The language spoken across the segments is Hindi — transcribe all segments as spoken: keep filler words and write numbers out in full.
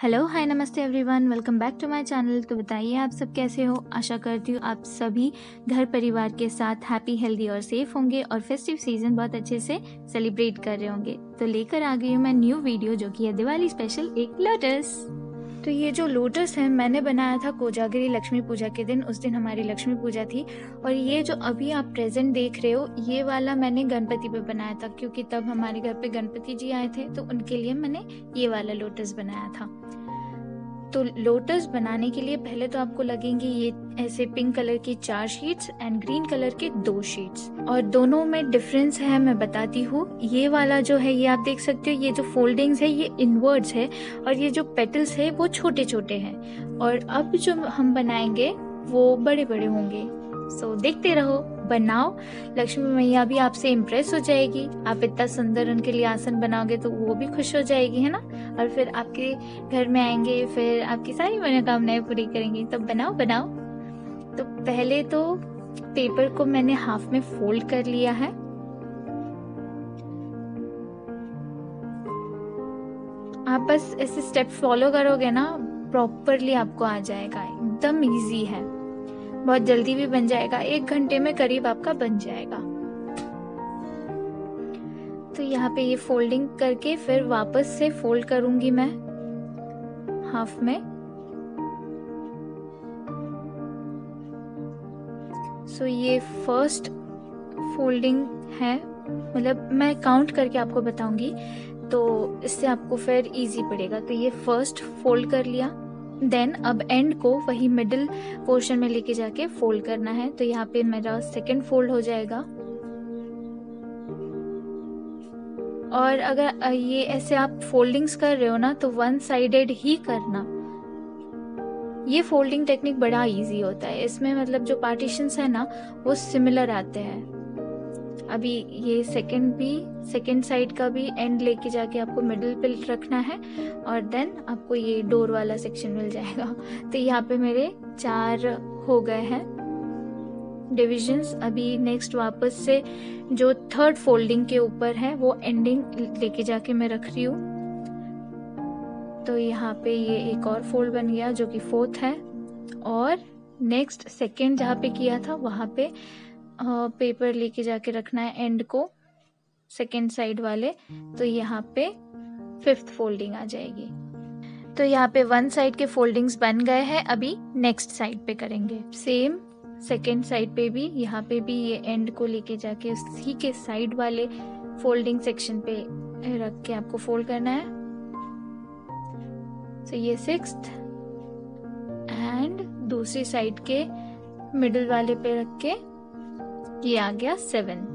हेलो हाय नमस्ते everyone, welcome back to my channel. तो बताइए आप सब कैसे हो। आशा करती हूँ आप सभी घर परिवार के साथ हैप्पी हेल्दी और सेफ होंगे और फेस्टिव सीजन बहुत अच्छे से सेलिब्रेट कर रहे होंगे। तो लेकर आ गई हूँ मैं न्यू वीडियो जो कि है दिवाली स्पेशल एक लोटस। तो ये जो लोटस है मैंने बनाया था कोजागिरी लक्ष्मी पूजा के दिन। उस दिन हमारी लक्ष्मी पूजा थी। और ये जो अभी आप प्रेजेंट देख रहे हो ये वाला मैंने गणपति पे बनाया था, क्योंकि तब हमारे घर पे गणपति जी आए थे तो उनके लिए मैंने ये वाला लोटस बनाया था। तो लोटस बनाने के लिए पहले तो आपको लगेंगी ये ऐसे पिंक कलर की चार शीट्स एंड ग्रीन कलर के दो शीट्स, और दोनों में डिफरेंस है मैं बताती हूँ। ये वाला जो है ये आप देख सकते हो, ये जो फोल्डिंग्स है ये इनवर्ड्स है और ये जो पेटल्स है वो छोटे छोटे हैं, और अब जो हम बनाएंगे वो बड़े बड़े होंगे। सो देखते रहो, बनाओ। लक्ष्मी मैया भी आपसे इम्प्रेस हो जाएगी। आप इतना सुंदर उनके लिए आसन बनाओगे तो वो भी खुश हो जाएगी, है ना। और फिर आपके घर में आएंगे, फिर आपकी सारी मनोकामनाएं पूरी करेंगे। तो बनाओ बनाओ। तो पहले तो पेपर को मैंने हाफ में फोल्ड कर लिया है। आप बस ऐसे स्टेप फॉलो करोगे ना प्रॉपरली आपको आ जाएगा। एकदम इजी है, बहुत जल्दी भी बन जाएगा। एक घंटे में करीब आपका बन जाएगा। तो यहाँ पे ये फोल्डिंग करके फिर वापस से फोल्ड करूंगी मैं हाफ में। सो ये फर्स्ट फोल्डिंग है, मतलब मैं काउंट करके आपको बताऊंगी तो इससे आपको फिर इजी पड़ेगा। तो ये फर्स्ट फोल्ड कर लिया। देन अब एंड को वही मिडिल पोर्शन में लेके जाके फोल्ड करना है। तो यहाँ पे मेरा सेकंड फोल्ड हो जाएगा। और अगर ये ऐसे आप फोल्डिंग्स कर रहे हो ना तो वन साइडेड ही करना। ये फोल्डिंग टेक्निक बड़ा इजी होता है। इसमें मतलब जो पार्टीशंस है ना वो सिमिलर आते हैं। अभी ये सेकंड भी सेकंड साइड का भी एंड लेके जाके आपको मिडिल पे रखना है, और देन आपको ये डोर वाला सेक्शन मिल जाएगा। तो यहाँ पे मेरे चार हो गए हैं डिविजन्स। अभी नेक्स्ट वापस से जो थर्ड फोल्डिंग के ऊपर है वो एंडिंग लेके जाके मैं रख रही हूँ। तो यहाँ पे ये एक और फोल्ड बन गया जो कि फोर्थ है। और नेक्स्ट सेकेंड जहाँ पे किया था वहां पे पेपर लेके जाके रखना है एंड को सेकेंड साइड वाले। तो यहाँ पे फिफ्थ फोल्डिंग आ जाएगी। तो यहाँ पे वन साइड के फोल्डिंग्स बन गए हैं। अभी नेक्स्ट साइड पे करेंगे सेम। सेकेंड साइड पे भी यहाँ पे भी ये एंड को लेके जाके उसी के साइड वाले फोल्डिंग सेक्शन पे रख के आपको फोल्ड करना है। तो ये सिक्स्थ एंड दूसरी साइड के मिडिल वाले पे रख के ये आ गया सेवेंथ।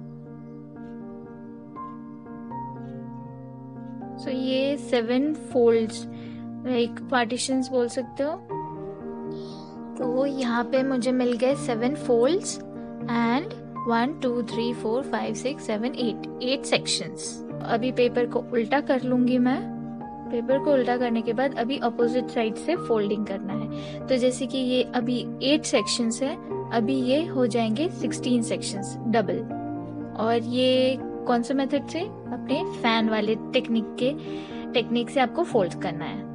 सो so, ये सेवन फोल्ड्स लाइक पार्टीशंस बोल सकते हो। तो यहाँ पे मुझे मिल गए seven folds and one two three four five six seven eight eight sections. अभी पेपर को उल्टा कर लूंगी मैं। पेपर को उल्टा करने के बाद अभी अपोजिट साइड से फोल्डिंग करना है। तो जैसे कि ये अभी एट सेक्शंस है, अभी ये हो जाएंगे सिक्सटीन सेक्शंस डबल। और ये कौन से मेथड से? अपने फैन वाले टेक्निक के टेक्निक से आपको फोल्ड करना है।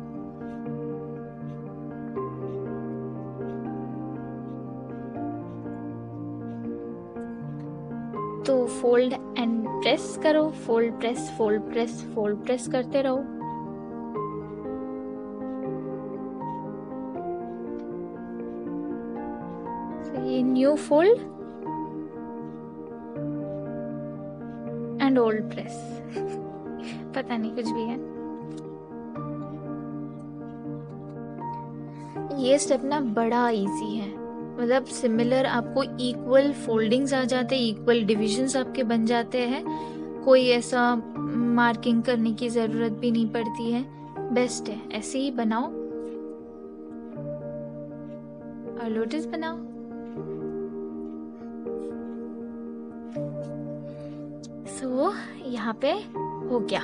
तो फोल्ड एंड प्रेस करो, fold press fold press fold press करते रहो। ये new fold and old press पता नहीं कुछ भी है। ये स्टेप ना बड़ा इजी है, मतलब सिमिलर आपको इक्वल फोल्डिंग्स आ जाते हैं, इक्वल डिविजन्स आपके बन जाते हैं। कोई ऐसा मार्किंग करने की जरूरत भी नहीं पड़ती है। बेस्ट है, ऐसे ही बनाओ और लोटस बनाओ। सो so, यहाँ पे हो गया।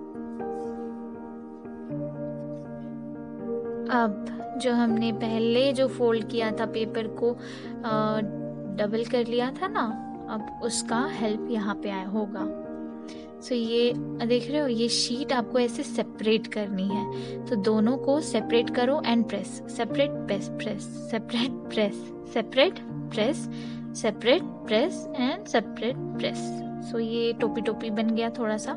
अब जो हमने पहले जो फोल्ड किया था पेपर को डबल कर लिया था ना, अब उसका हेल्प यहाँ पे आया होगा। सो ये देख रहे हो, ये शीट आपको ऐसे सेपरेट करनी है, तो दोनों को सेपरेट करो and press, separate press press separate press separate press separate press and separate press. So ये टोपी टोपी बन गया थोड़ा सा।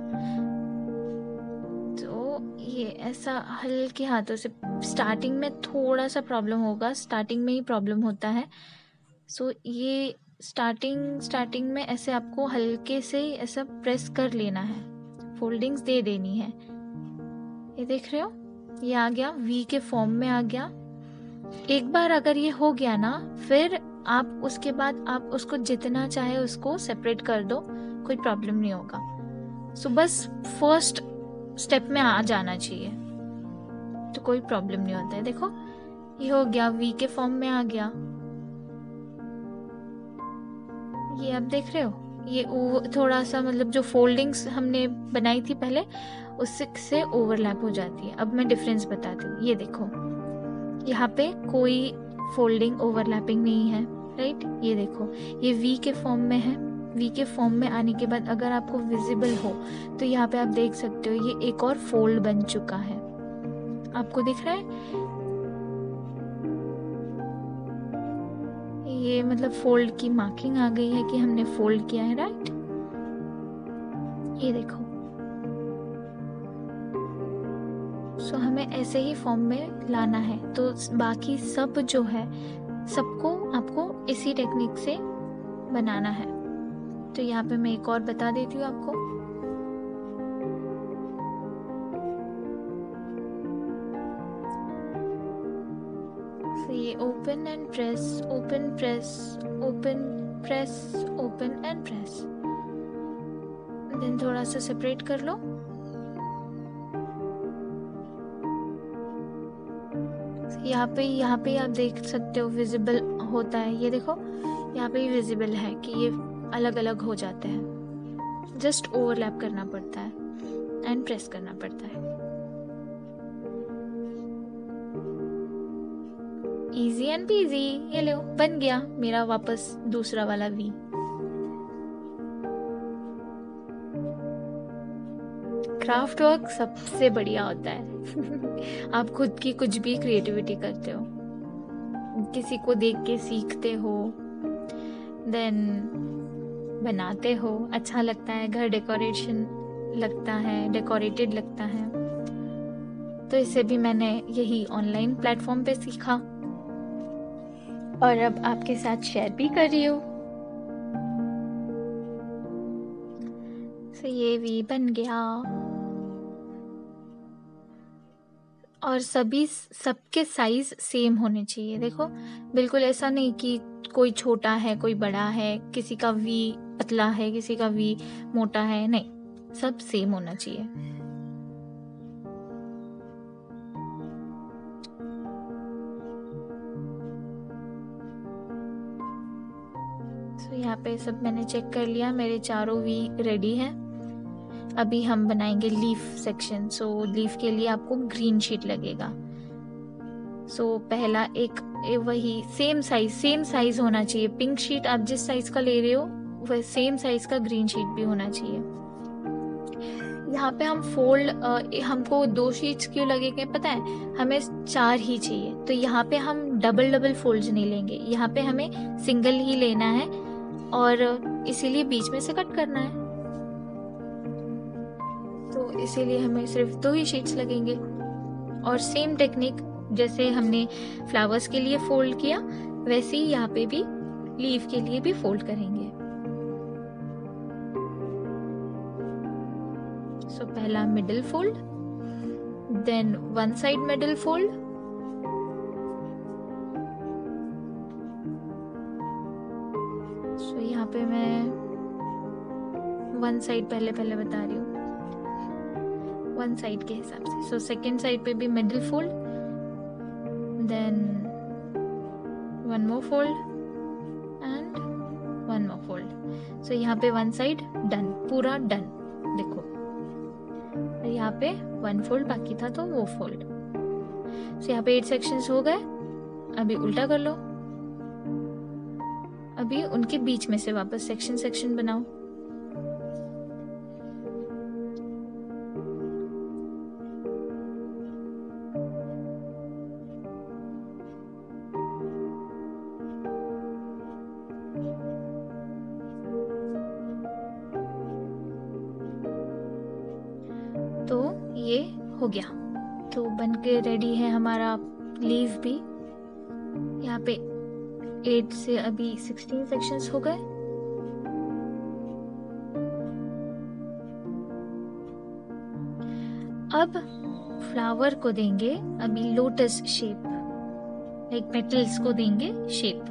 तो ये ऐसा हल्के हाथों से, स्टार्टिंग में थोड़ा सा प्रॉब्लम होगा, स्टार्टिंग में ही प्रॉब्लम होता है। सो ये स्टार्टिंग स्टार्टिंग में ऐसे आपको हल्के से ऐसा प्रेस कर लेना है, फोल्डिंग्स दे देनी है। ये देख रहे हो, ये आ गया, वी के फॉर्म में आ गया। एक बार अगर ये हो गया ना, फिर आप उसके बाद आप उसको जितना चाहे उसको सेपरेट कर दो, कोई प्रॉब्लम नहीं होगा। सो बस फर्स्ट स्टेप में आ जाना चाहिए तो कोई प्रॉब्लम नहीं होता है। देखो ये हो गया, वी के फॉर्म में आ गया। ये आप देख रहे हो, ये थोड़ा सा मतलब जो फोल्डिंग्स हमने बनाई थी पहले उससे ओवरलैप हो जाती है। अब मैं डिफरेंस बताती हूँ। ये देखो, यहाँ पे कोई फोल्डिंग ओवरलैपिंग नहीं है, राइट। ये देखो, ये वी के फॉर्म में है। वी के फॉर्म में आने के बाद अगर आपको विजिबल हो तो यहाँ पे आप देख सकते हो, ये एक और फोल्ड बन चुका है। आपको दिख रहा है, ये मतलब फोल्ड की मार्किंग आ गई है कि हमने फोल्ड किया है, राइट। ये देखो, सो हमें ऐसे ही फॉर्म में लाना है। तो बाकी सब जो है सबको आपको इसी टेक्निक से बनाना है। तो यहाँ पे मैं एक और बता देती हूँ आपको। ये open and press, open press, open press, open and press, then थोड़ा सा सेपरेट कर लो। यहाँ पे यहाँ पे आप देख सकते हो विजिबल होता है। ये देखो, यहाँ पे विजिबल है कि ये अलग अलग हो जाते हैं। जस्ट ओवरलैप करना पड़ता है एंड प्रेस करना पड़ता है। Easy and peasy. ये लो, बन गया मेरा वापस दूसरा वाला वी। क्राफ्ट वर्क सबसे बढ़िया होता है। आप खुद की कुछ भी क्रिएटिविटी करते हो, किसी को देख के सीखते हो, देन बनाते हो, अच्छा लगता है, घर डेकोरेशन लगता है, डेकोरेटेड लगता है। तो इसे भी मैंने यही ऑनलाइन प्लेटफॉर्म पे सीखा और अब आपके साथ शेयर भी कर रही हूँ। तो ये भी बन गया। और सभी सबके साइज सेम होने चाहिए। देखो, बिल्कुल ऐसा नहीं कि कोई छोटा है कोई बड़ा है, किसी का वी पतला है किसी का वी मोटा है, नहीं, सब सेम होना चाहिए। तो यहाँ पे सब मैंने चेक कर लिया, मेरे चारों वी रेडी हैं। अभी हम बनाएंगे लीफ सेक्शन। सो लीफ के लिए आपको ग्रीन शीट लगेगा। सो so, पहला एक वही सेम साइज सेम साइज होना चाहिए। पिंक शीट आप जिस साइज का ले रहे हो वह सेम साइज का ग्रीन शीट भी होना चाहिए। यहाँ पे हम फोल्ड, हमको दो शीट्स क्यों लगेंगे पता है, हमें चार ही चाहिए। तो यहाँ पे हम डबल डबल फोल्ड्स नहीं लेंगे, यहाँ पे हमें सिंगल ही लेना है और इसीलिए बीच में से कट करना है। तो इसीलिए हमें सिर्फ दो ही शीट्स लगेंगे। और सेम टेक्निक जैसे हमने फ्लावर्स के लिए फोल्ड किया, वैसे ही यहाँ पे भी लीफ के लिए भी फोल्ड करेंगे। सो so, पहला middle fold, then one side middle fold, so यहाँ पे मैं वन साइड पहले पहले बता रही हूँ, वन साइड के हिसाब से। सो सेकेंड साइड पे भी middle fold, then one more fold and one more fold. So यहाँ पे वन साइड डन, पूरा डन। देखो, और यहाँ पे वन फोल्ड बाकी था तो वो फोल्ड। सो यहाँ पे एट सेक्शंस हो गए। अभी उल्टा कर लो, अभी उनके बीच में से वापस सेक्शन सेक्शन बनाओ। हो गया। तो बन के रेडी है हमारा लीव भी। यहाँ पे एट से अभी सिक्सटीन सेक्शंस हो गए। अब फ्लावर को देंगे अभी लोटस शेप, लाइक पेटल्स को देंगे शेप।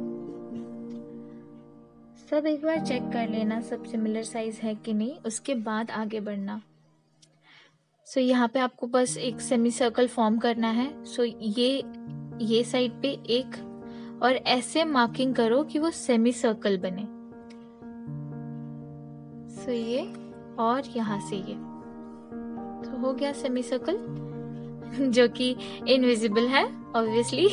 सब एक बार चेक कर लेना सब सिमिलर साइज है कि नहीं, उसके बाद आगे बढ़ना। सो so, यहाँ पे आपको बस एक सेमी सर्कल फॉर्म करना है। सो so, ये ये साइड पे एक, और ऐसे मार्किंग करो कि वो सेमी सर्कल बने। सो so, ये और यहाँ से ये तो हो गया सेमी सर्कल, जो कि इनविजिबल है ऑब्वियसली।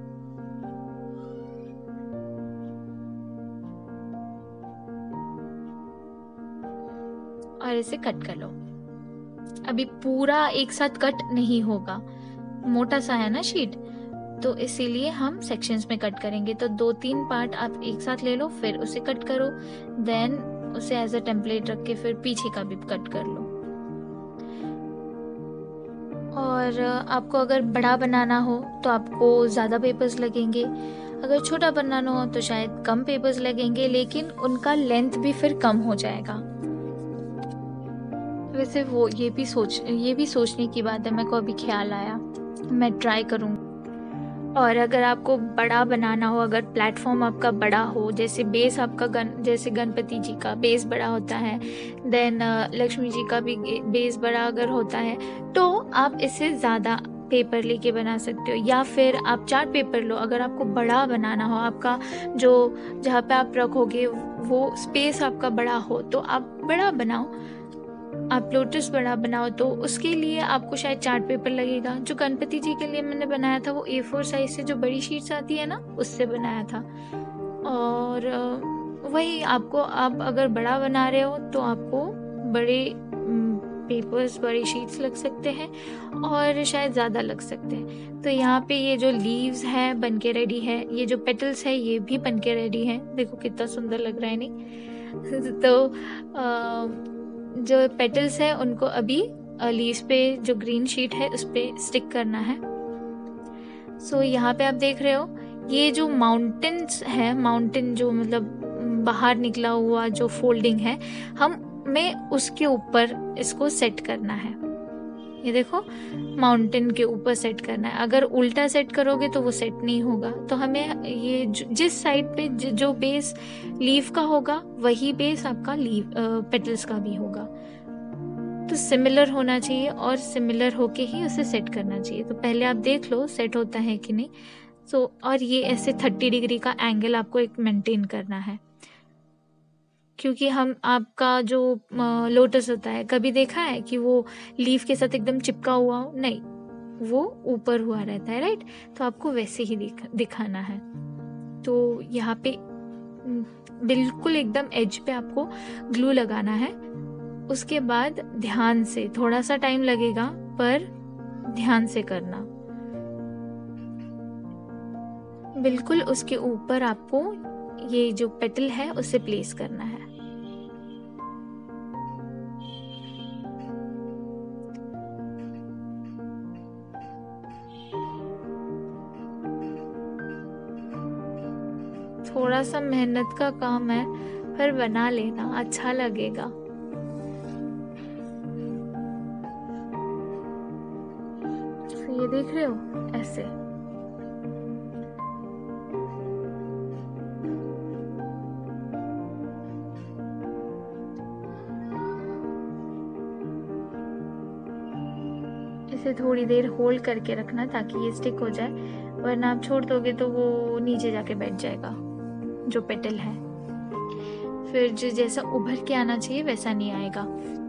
और इसे कट कर लो। अभी पूरा एक साथ कट नहीं होगा, मोटा सा है ना शीट, तो इसीलिए हम सेक्शंस में कट करेंगे। तो दो तीन पार्ट आप एक साथ ले लो, फिर उसे कट करो, देन उसे एज अ टेम्पलेट रख के फिर पीछे का भी कट कर लो। और आपको अगर बड़ा बनाना हो तो आपको ज़्यादा पेपर्स लगेंगे, अगर छोटा बनाना हो तो शायद कम पेपर्स लगेंगे, लेकिन उनका लेंथ भी फिर कम हो जाएगा। वैसे वो ये भी सोच ये भी सोचने की बात है, मेरे को अभी ख्याल आया, मैं ट्राई करूँगी। और अगर आपको बड़ा बनाना हो, अगर प्लेटफॉर्म आपका बड़ा हो, जैसे बेस आपका गण जैसे गणपति जी का बेस बड़ा होता है, देन लक्ष्मी जी का भी बेस बड़ा अगर होता है, तो आप इससे ज़्यादा पेपर लेके बना सकते हो, या फिर आप चार्ट पेपर लो। अगर आपको बड़ा बनाना हो, आपका जो जहाँ पे आप रखोगे वो स्पेस आपका बड़ा हो, तो आप बड़ा बनाओ। आप लोटस बड़ा बनाओ तो उसके लिए आपको शायद चार्ट पेपर लगेगा। जो गणपति जी के लिए मैंने बनाया था वो ए फोर साइज से जो बड़ी शीट्स आती है ना, उससे बनाया था। और वही आपको, आप अगर बड़ा बना रहे हो तो आपको बड़े पेपर्स, बड़ी शीट्स लग सकते हैं और शायद ज़्यादा लग सकते हैं। तो यहाँ पे ये जो लीव्स है बन के रेडी है, ये जो पेटल्स है ये भी बन के रेडी है। देखो कितना सुंदर लग रहा है नहीं? तो आ, जो पेटल्स है उनको अभी लीव्स पे जो ग्रीन शीट है उस पे स्टिक करना है। सो so, यहाँ पे आप देख रहे हो ये जो माउंटेन्स है, माउंटेन जो मतलब बाहर निकला हुआ जो फोल्डिंग है, हमें उसके ऊपर इसको सेट करना है। ये देखो माउंटेन के ऊपर सेट करना है। अगर उल्टा सेट करोगे तो वो सेट नहीं होगा। तो हमें ये जिस साइड पे जो बेस लीफ का होगा वही बेस आपका लीफ पेटल्स का भी होगा। तो सिमिलर होना चाहिए और सिमिलर होके ही उसे सेट करना चाहिए। तो पहले आप देख लो सेट होता है कि नहीं। सो so, और ये ऐसे थर्टी डिग्री का एंगल आपको एक मेंटेन करना है, क्योंकि हम आपका जो लोटस होता है, कभी देखा है कि वो लीफ के साथ एकदम चिपका हुआ हो? नहीं, वो ऊपर हुआ रहता है, राइट? तो आपको वैसे ही दिख, दिखाना है। तो यहाँ पे बिल्कुल एकदम एज पे आपको ग्लू लगाना है। उसके बाद ध्यान से, थोड़ा सा टाइम लगेगा पर ध्यान से करना। बिल्कुल उसके ऊपर आपको ये जो पेटल है उसे प्लेस करना है। थोड़ा सा मेहनत का काम है पर बना लेना, अच्छा लगेगा। तो ये देख रहे हो ऐसे। इसे थोड़ी देर होल्ड करके रखना ताकि ये स्टिक हो जाए, वरना आप छोड़ दोगे तो वो नीचे जाके बैठ जाएगा जो पेटल है। फिर जो जैसा उभर के आना चाहिए वैसा नहीं आएगा।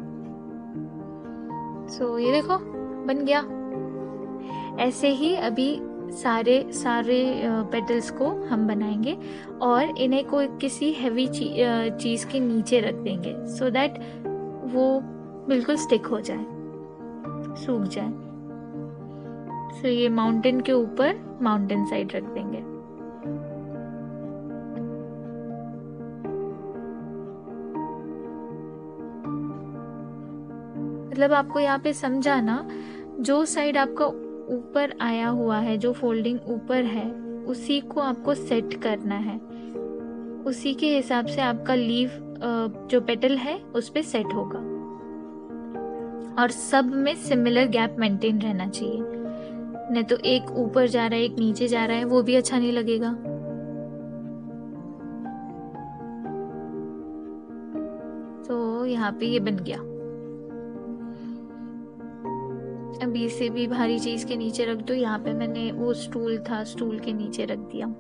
सो so, ये देखो बन गया। ऐसे ही अभी सारे सारे पेटल्स को हम बनाएंगे और इन्हें कोई किसी हैवी ची, चीज़ के नीचे रख देंगे, सो so दैट वो बिल्कुल स्टिक हो जाए, सूख जाए। सो so, ये माउंटेन के ऊपर माउंटेन साइड रख देंगे। मतलब आपको यहाँ पे समझा ना जो साइड आपका ऊपर आया हुआ है, जो फोल्डिंग ऊपर है, उसी को आपको सेट करना है। उसी के हिसाब से आपका लीफ जो पेटल है उस पे सेट होगा, और सब में सिमिलर गैप मेंटेन रहना चाहिए। नहीं तो एक ऊपर जा रहा है एक नीचे जा रहा है, वो भी अच्छा नहीं लगेगा। तो यहाँ पे ये बन गया। अब इसे भी भारी चीज के नीचे रख दो। यहाँ पे मैंने वो स्टूल था, स्टूल के नीचे रख दिया।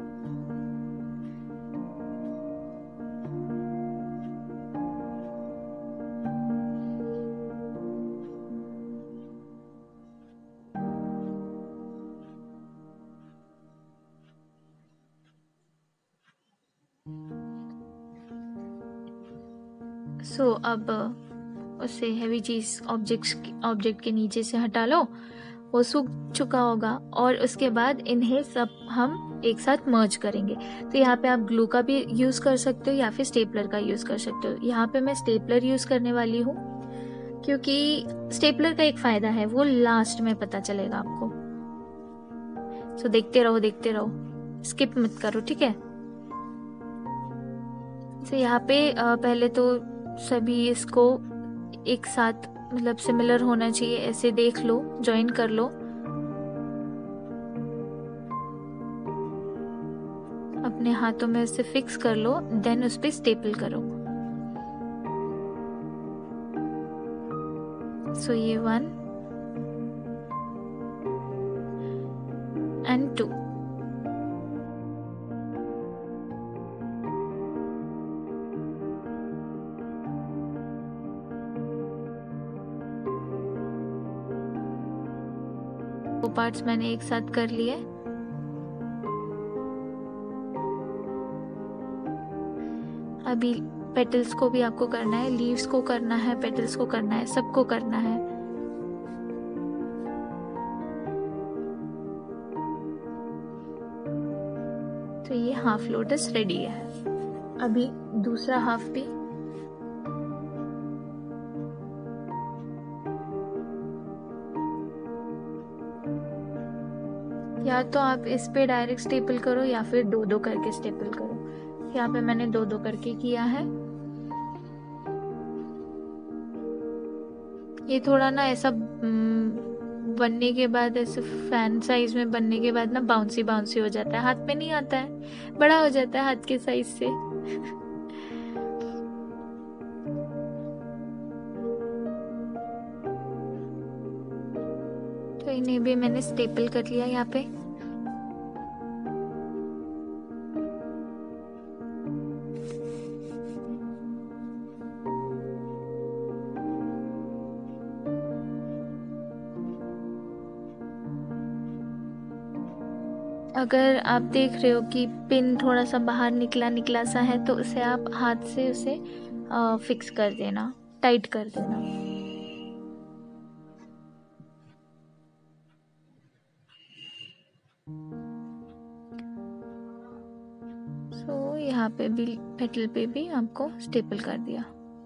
सो so, अब उसे हैवी चीज ऑब्जेक्ट्स ऑब्जेक्ट के नीचे से हटा लो, वो सूख चुका होगा। और उसके बाद इन्हें सब हम एक साथ मर्ज करेंगे। तो यहाँ पे आप ग्लू का भी यूज़ कर सकते हो या फिर स्टेपलर का यूज़ कर सकते हो। यहाँ पे मैं स्टेपलर यूज़ करने वाली हूँ, क्योंकि स्टेपलर का एक फ़ायदा है, वो लास्ट में पता चलेगा आपको। सो देखते रहो देखते रहो, स्किप मत करो, ठीक है। तो यहाँ पे पहले तो सभी इसको एक साथ मतलब सिमिलर होना चाहिए, ऐसे देख लो, ज्वाइन कर लो। अपने हाथों में इसे फिक्स कर लो, देन उस पे स्टेपल करो। सो ये वन एंड टू। वो पार्ट्स मैंने एक साथ कर लिए। अभी पेटल्स को भी आपको करना है, लीव्स को करना है, पेटल्स को करना है, सबको करना है। तो ये हाफ लोटस रेडी है। अभी दूसरा हाफ भी। या तो आप इस पे डायरेक्ट स्टेपल करो या फिर दो दो करके स्टेपल करो। यहाँ पे मैंने दो दो करके किया है। ये थोड़ा ना ऐसा बनने के बाद, ऐसे फैन साइज में बनने के बाद ना बाउंसी बाउंसी हो जाता है, हाथ में नहीं आता है, बड़ा हो जाता है हाथ के साइज से। तो इन्हें भी मैंने स्टेपल कर लिया यहाँ पे। अगर आप देख रहे हो कि पिन थोड़ा सा बाहर निकला निकला सा है, तो उसे आप हाथ से उसे आ, फिक्स कर देना, टाइट कर देना। सो यहाँ पे भी पेटल पे भी आपको स्टेपल कर दिया।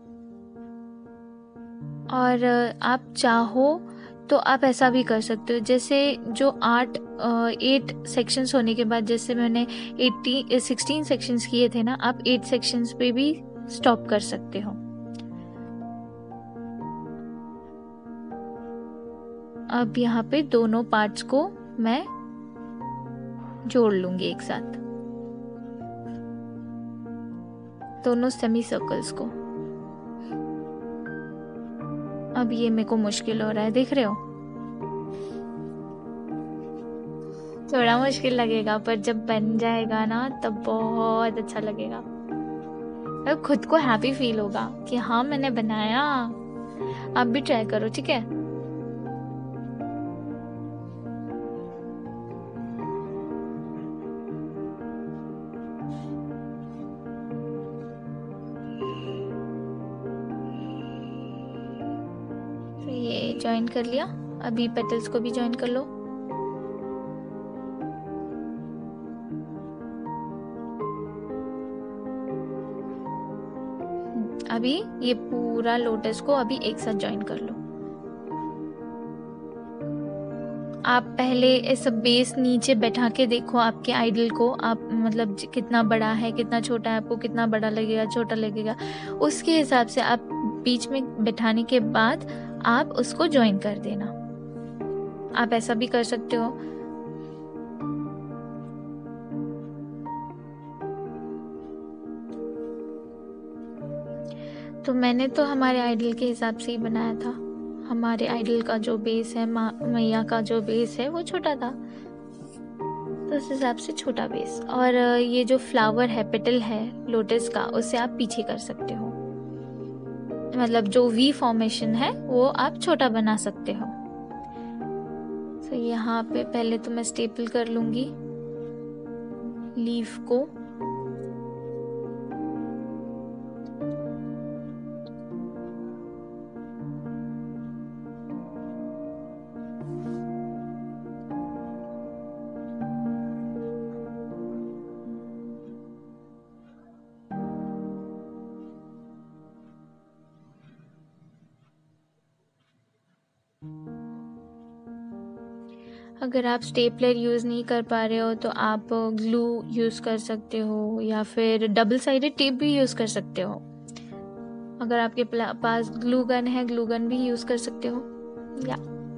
और आप चाहो तो आप ऐसा भी कर सकते हो, जैसे जो आठ एट सेक्शंस होने के बाद, जैसे मैंने एट्टी सिक्सटीन सेक्शंस किए थे ना, आप एट सेक्शंस पे भी स्टॉप कर सकते हो। अब यहाँ पे दोनों पार्ट्स को मैं जोड़ लूंगी एक साथ, दोनों सेमी सर्कल्स को। अब ये मेरे को मुश्किल हो रहा है, देख रहे हो, थोड़ा मुश्किल लगेगा, पर जब बन जाएगा ना तब बहुत अच्छा लगेगा। अब खुद को हैप्पी फील होगा कि हाँ मैंने बनाया। आप भी ट्राई करो, ठीक है। तो ये ज्वाइन कर लिया। अभी पेटल्स को भी ज्वाइन कर लो। अभी ये पूरा लोटस को अभी एक साथ ज्वाइन कर लो। आप पहले इस बेस नीचे बैठा के देखो आपके आइडल को, आप मतलब ज- कितना बड़ा है कितना छोटा है, आपको कितना बड़ा लगेगा छोटा लगेगा, उसके हिसाब से आप बीच में बैठाने के बाद आप उसको ज्वाइन कर देना। आप ऐसा भी कर सकते हो। तो मैंने तो हमारे आइडल के हिसाब से ही बनाया था। हमारे आइडल का जो बेस है, माँ मैया का जो बेस है वो छोटा था, तो उस हिसाब से छोटा बेस। और ये जो फ्लावर है, पेटल है लोटस का, उसे आप पीछे कर सकते हो, मतलब जो वी फॉर्मेशन है वो आप छोटा बना सकते हो। तो यहाँ पे पहले तो मैं स्टेपल कर लूंगी लीफ को। अगर आप स्टेपलर यूज़ नहीं कर पा रहे हो तो आप ग्लू यूज़ कर सकते हो, या फिर डबल साइडेड टेप भी यूज़ कर सकते हो। अगर आपके पास ग्लू गन है, ग्लू गन भी यूज़ कर सकते हो। या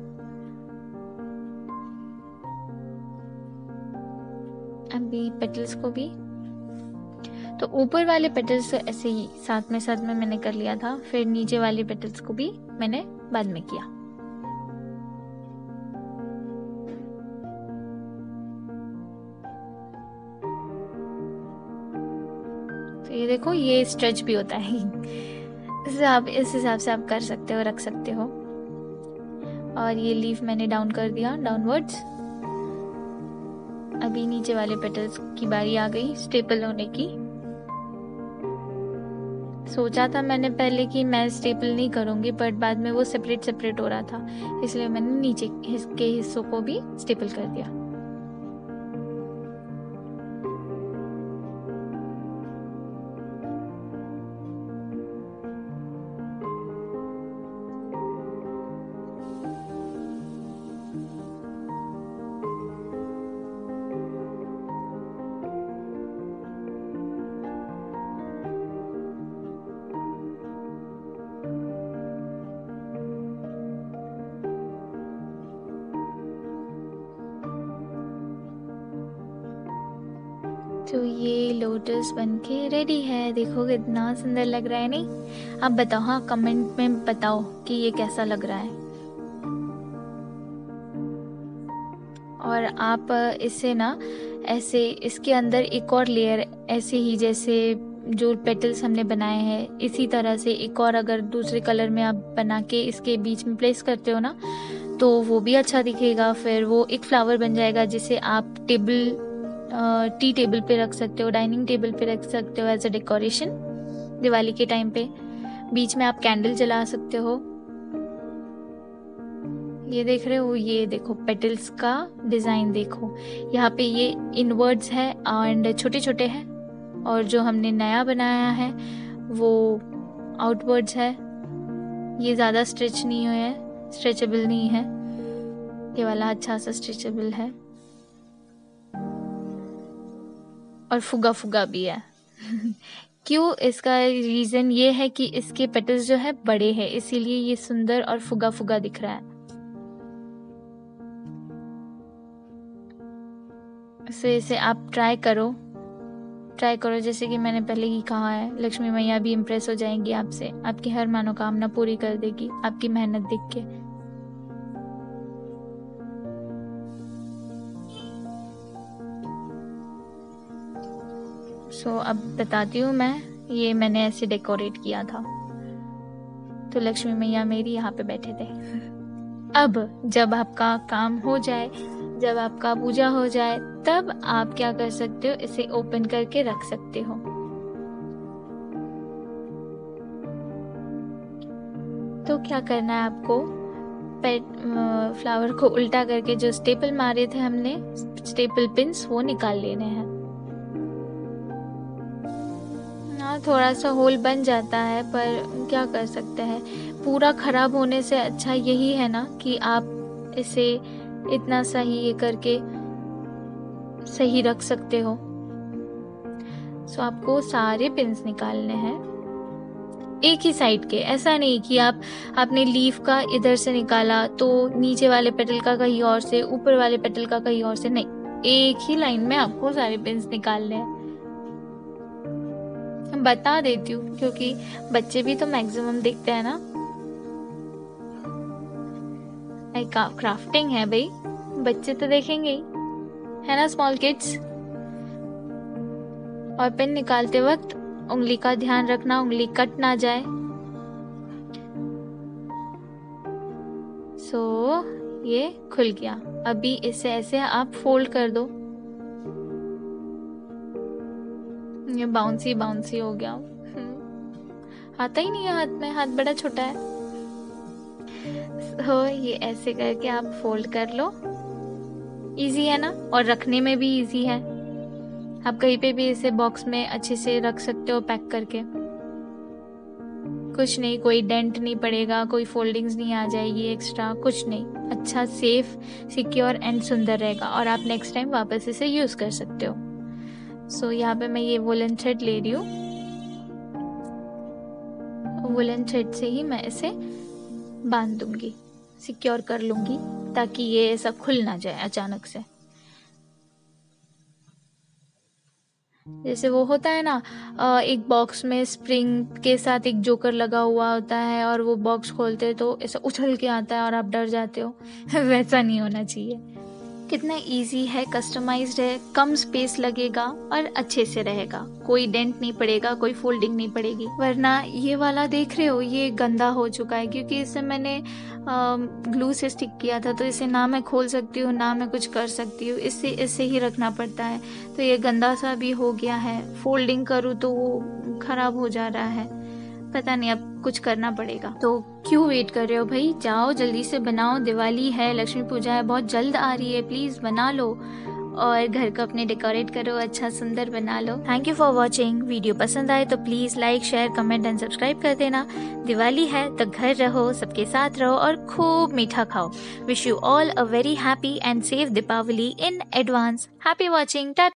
अभी पेटल्स को भी, तो ऊपर वाले पेटल्स ऐसे ही साथ में साथ में मैंने कर लिया था, फिर नीचे वाले पेटल्स को भी मैंने बाद में किया। तो ये देखो, ये स्ट्रेच भी होता है इसे आप इस हिसाब से आप कर सकते हो, रख सकते हो। और ये लीफ मैंने डाउन कर दिया, डाउनवर्ड्स। अभी नीचे वाले पेटल्स की बारी आ गई स्टेपल होने की। सोचा था मैंने पहले कि मैं स्टेपल नहीं करूंगी, बट बाद में वो सेपरेट सेपरेट हो रहा था, इसलिए मैंने नीचे के हिस्सों को भी स्टेपल कर दिया। तो ये लोटस बनके रेडी है, देखो कितना सुंदर लग रहा है। नहीं, आप बताओ, हाँ कमेंट में बताओ कि ये कैसा लग रहा है। और आप इसे ना ऐसे इसके अंदर एक और लेयर, ऐसे ही जैसे जो पेटल्स हमने बनाए हैं इसी तरह से एक और अगर दूसरे कलर में आप बना के इसके बीच में प्लेस करते हो ना, तो वो भी अच्छा दिखेगा। फिर वो एक फ्लावर बन जाएगा जिसे आप टेबल टी टेबल पे रख सकते हो, डाइनिंग टेबल पे रख सकते हो एज अ डेकोरेशन। दिवाली के टाइम पे बीच में आप कैंडल जला सकते हो। ये देख रहे हो, ये देखो पेटल्स का डिजाइन देखो, यहाँ पे ये इनवर्ड्स है एंड छोटे छोटे हैं, और जो हमने नया बनाया है वो आउटवर्ड्स है। ये ज्यादा स्ट्रेच नहीं हुए है, स्ट्रेचेबल नहीं है, ये वाला अच्छा सा स्ट्रेचेबल है और फुगा फुगा भी है क्यों? इसका रीजन ये है कि इसके पेटल्स जो है बड़े हैं, इसीलिए ये सुंदर और फुगा फुगा दिख रहा है। सो इसे आप ट्राई करो, ट्राई करो जैसे कि मैंने पहले ही कहा है। लक्ष्मी मैया भी इम्प्रेस हो जाएंगी आपसे, आपकी हर मनोकामना पूरी कर देगी आपकी मेहनत देख के। सो so, अब बताती हूँ मैं, ये मैंने ऐसे डेकोरेट किया था, तो लक्ष्मी मैया मेरी यहाँ पे बैठे थे अब जब आपका काम हो जाए, जब आपका पूजा हो जाए, तब आप क्या कर सकते हो, इसे ओपन करके रख सकते हो। तो क्या करना है आपको, पेट फ्लावर को उल्टा करके जो स्टेपल मारे थे हमने, स्टेपल पिन्स, वो निकाल लेने हैं। हाँ, थोड़ा सा होल बन जाता है, पर क्या कर सकते हैं, पूरा खराब होने से अच्छा यही है ना कि आप इसे इतना सा ही ये करके सही रख सकते हो। सो आपको सारे पिंस निकालने हैं एक ही साइड के। ऐसा नहीं कि आप आपने लीफ का इधर से निकाला तो नीचे वाले पेटल का कहीं और से, ऊपर वाले पेटल का कहीं और से, नहीं, एक ही लाइन में आपको सारे पिंस निकालने हैं। बता देती हूँ क्योंकि बच्चे भी तो मैक्सिमम देखते हैं ना। क्राफ्टिंग है भाई, बच्चे तो देखेंगे ही, है ना स्मॉल किड्स। और पेन निकालते वक्त उंगली का ध्यान रखना, उंगली कट ना जाए। सो so, ये खुल गया। अभी इसे ऐसे आप फोल्ड कर दो। ये बाउंसी बाउंसी हो गया, आता ही नहीं है हाथ में, हाथ बड़ा छोटा है। तो ये ऐसे करके आप फोल्ड कर लो। इजी है ना, और रखने में भी इजी है। आप कहीं पे भी इसे बॉक्स में अच्छे से रख सकते हो पैक करके। कुछ नहीं, कोई डेंट नहीं पड़ेगा, कोई फोल्डिंग्स नहीं आ जाएगी एक्स्ट्रा, कुछ नहीं। अच्छा, सेफ, सिक्योर एंड सुंदर रहेगा और आप नेक्स्ट टाइम वापस इसे यूज कर सकते हो। सो so, यहाँ पे मैं ये वुलन थ्रेड ले रही हूँ। वुलन थ्रेड से ही मैं इसे बांध दूंगी, सिक्योर कर लूंगी ताकि ये ऐसा खुल ना जाए अचानक से। जैसे वो होता है ना, एक बॉक्स में स्प्रिंग के साथ एक जोकर लगा हुआ होता है और वो बॉक्स खोलते तो ऐसा उछल के आता है और आप डर जाते हो। वैसा नहीं होना चाहिए। कितना इजी है, कस्टमाइज्ड है, कम स्पेस लगेगा और अच्छे से रहेगा। कोई डेंट नहीं पड़ेगा, कोई फोल्डिंग नहीं पड़ेगी। वरना ये वाला देख रहे हो, ये गंदा हो चुका है क्योंकि इसे मैंने ग्लू से स्टिक किया था। तो इसे ना मैं खोल सकती हूँ ना मैं कुछ कर सकती हूँ, इससे इसे ही रखना पड़ता है। तो ये गंदा सा भी हो गया है। फोल्डिंग करूँ तो वो खराब हो जा रहा है। पता नहीं, अब कुछ करना पड़ेगा। तो क्यों वेट कर रहे हो भाई, जाओ जल्दी से बनाओ। दिवाली है, लक्ष्मी पूजा है, बहुत जल्द आ रही है। प्लीज बना लो और घर को अपने डेकोरेट करो, अच्छा सुंदर बना लो। Thank you for watching. Video पसंद आए तो please like, share, comment and subscribe कर देना। दिवाली है तो घर रहो, सबके साथ रहो और खूब मीठा खाओ। Wish you all a very happy and safe Deepawali in advance. Happy watching.